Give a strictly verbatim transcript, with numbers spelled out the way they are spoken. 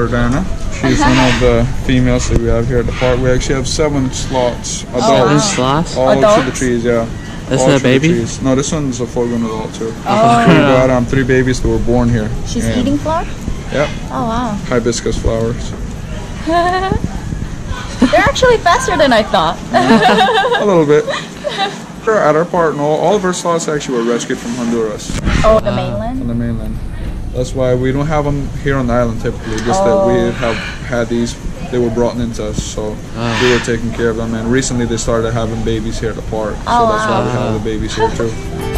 Jodana. She's one of the females that we have here at the park. We actually have seven sloths, adults. Seven sloths? All Adults? to the trees, yeah. This all is a baby? No, this one's a full-grown adult too. Oh. We got um, three babies that were born here. She's and, eating flower? Yep. Oh wow. Hibiscus flowers. They're actually faster than I thought. A little bit. At our park, no, all of our sloths actually were rescued from Honduras. Oh, the mainland? On the mainland. That's why we don't have them here on the island typically. Just Oh. that we have had these, they were brought into us, so Oh. we were taking care of them. And recently they started having babies here at the park, so Oh, that's why we wow. have the babies here too.